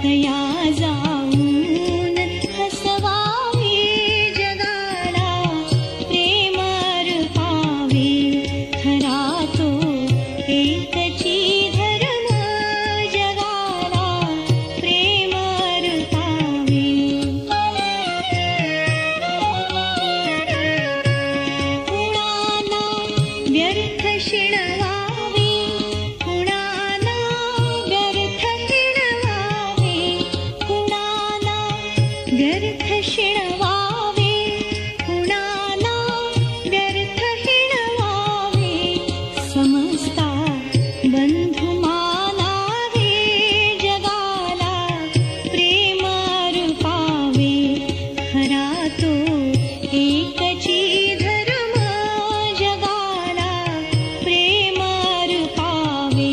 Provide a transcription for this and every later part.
तया जाऊन हसवावे जगाला, प्रेम रूपावे खरा तो एकची धर्म जगाला, प्रेम रूपावे. कुणाला व्यर्थ शिणवावे, कुणाला व्यर्थ हिणवावे, कुणाला व्यर्थ शिणवावे, कुणाला व्यर्थ हिणवावे. समजता बंधु मानावे जगाला, प्रेम रूपावे खरा तो एकची धर्म जगाला, प्रेम रूपावे.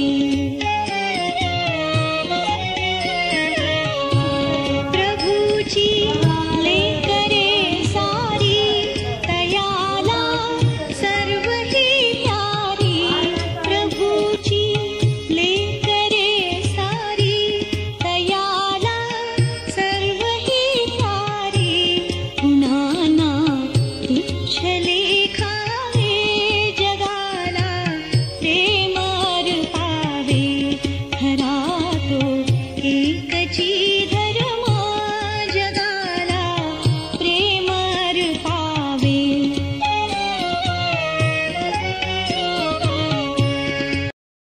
प्रभूची लेकरे सारी, तयाला सर्व ही प्यारी. प्रभूची लेकरे सारी, तयाला सर्व ही प्यारी. कुणाना तुच्छ लेखावे जगाला, प्रेम रूपावे खरा तो एकची